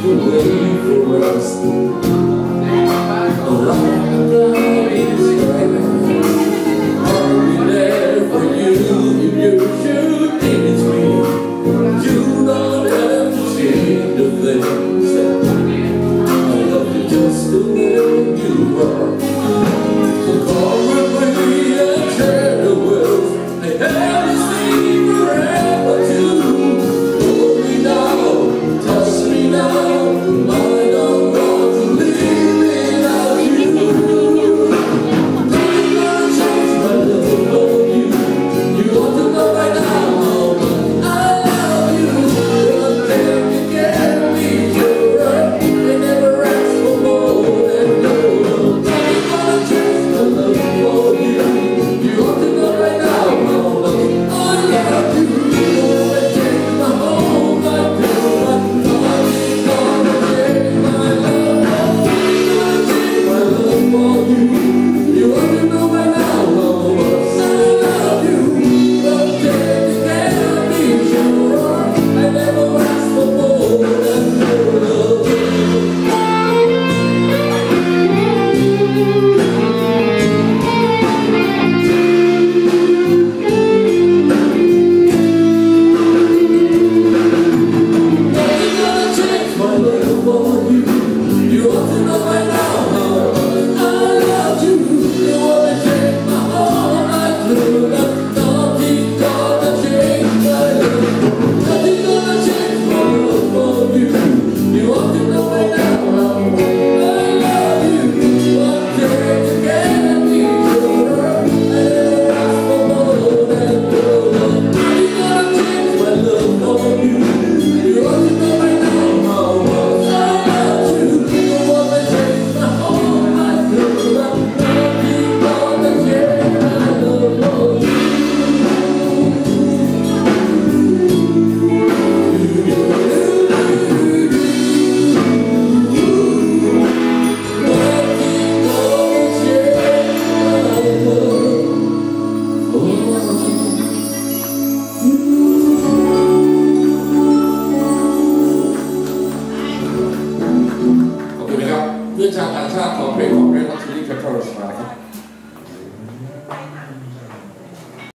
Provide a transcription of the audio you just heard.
เพื่อนชาวต่างชาติขอเพลงของเรนนัทชิลลี่เพปเปอร์สมาครับ